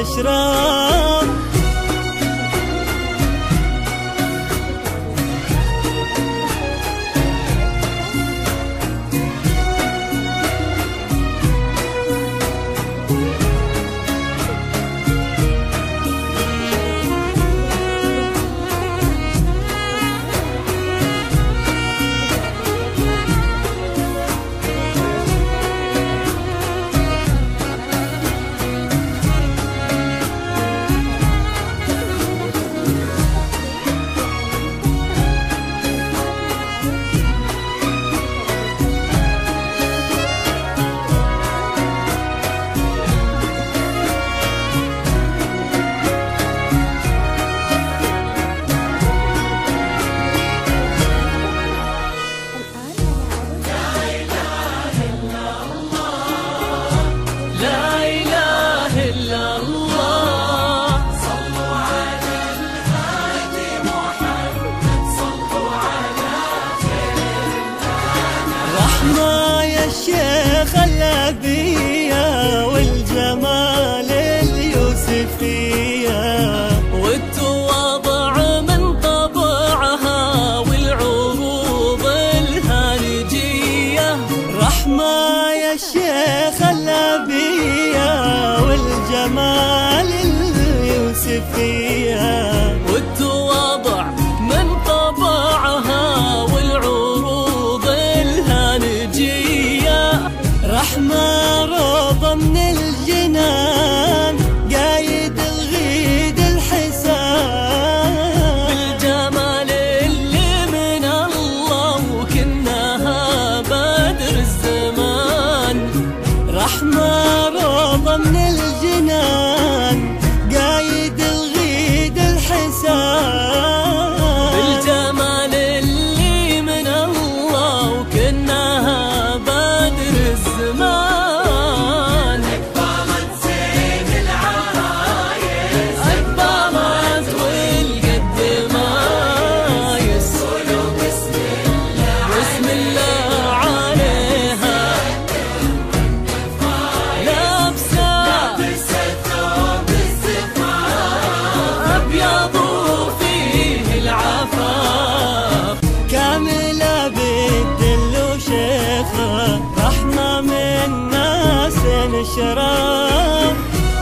الأشرار. رحمة يا الشيخ الأبية والجمال اليوسفية، والتواضع من طبعها والعروض الهالجية. رحمة يا الشيخ الأبية والجمال اليوسفية، والتواضع من طبعها والعروض الهالجية. رحمة روضة من الجنان قايد الغيد الحسان، بالجمال اللي من الله وكنها بدر الزمان. رحمة روضة من الجنان قايد الغيد الحسان، بالجمال اللي من الله وكنها بدر الزمان. أكبرت زين العرايس، أكبرت والقد مايس، بسم بسم الله عليها. لابسة ثوب الزفاف أبيض وفيه العفاف، كاملة بالدل وشيخة. رحمة من ناس الشرف.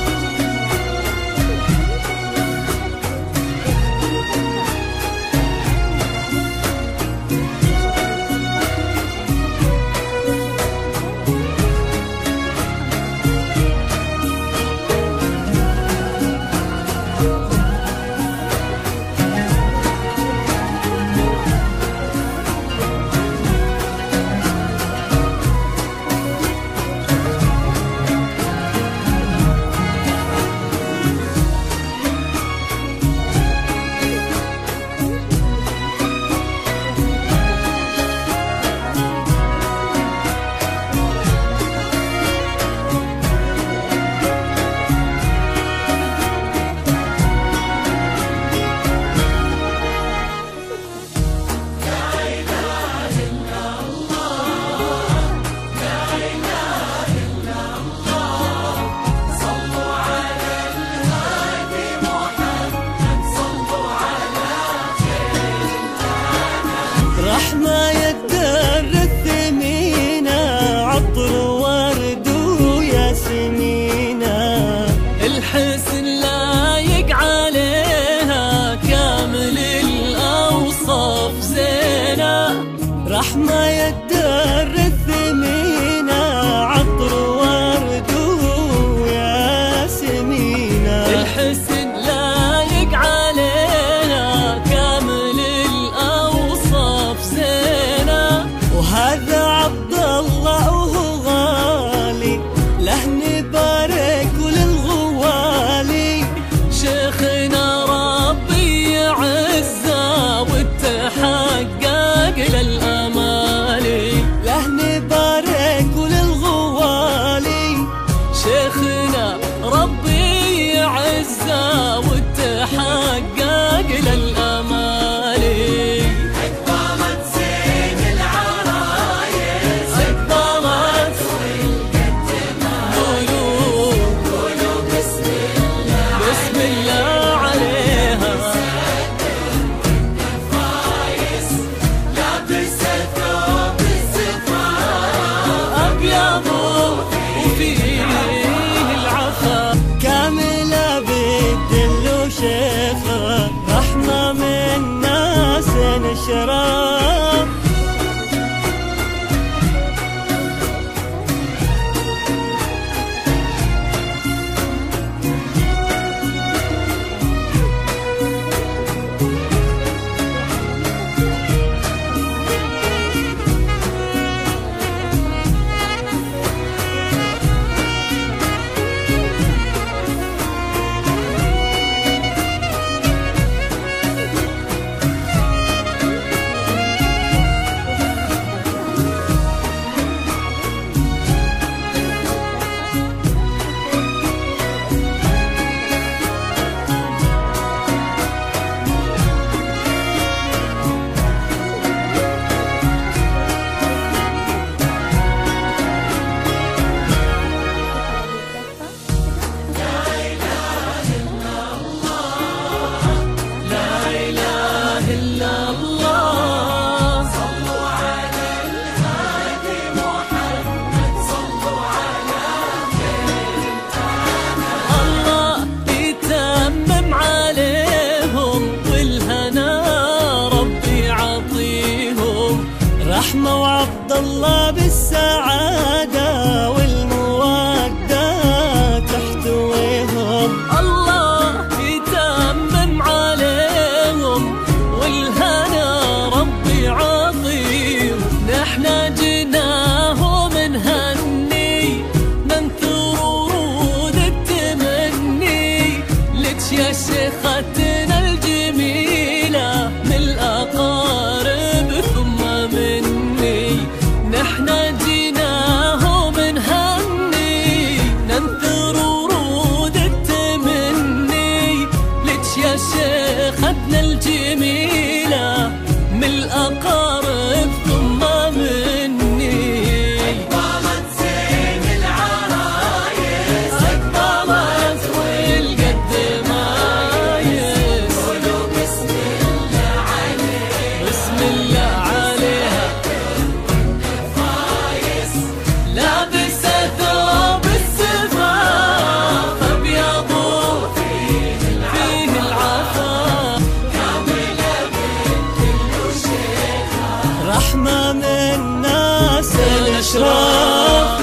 رحمة يدر الثمينة عطر ورد وياسمينة، الحسن لايق عليها كامل الأوصاف زينة. رحمة يدر الثمينة عطر ورد وياسمينة، الحسن لايق عليها كامل الأوصاف زينة. وهذا عبد الله وهو غالي له نبارك وللغوالي. شيخنا ربي يعزه وتحقق للأمالي، له نبارك وللغوالي. شيخنا ربي يعزه الأشراف. رحمة وعبد الله بالسعادة والمودة تحتويهم. الله يتمم عليهم والهنا ربي عظيم. نحنا جناهم نهني ننثر ورود التمني لك يا شيختنا الجميلة من الأقارب ثم مني. نحنا جيناهم نهني ننثر ورود التمني لك يا شيختنا الجميلة من الأقارب ثم مني. أقبلت زين العرايس أقبلت والقد مايس قولوا بسم الله عليه. بسم الله عليها فايس لابسة ثوب السفاف أبيض فيه العفاف. كاملة بكل شيء. رحمة من ناس الأشراف.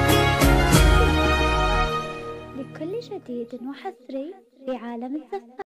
لكل جديد وحصري في عالم الزفاف.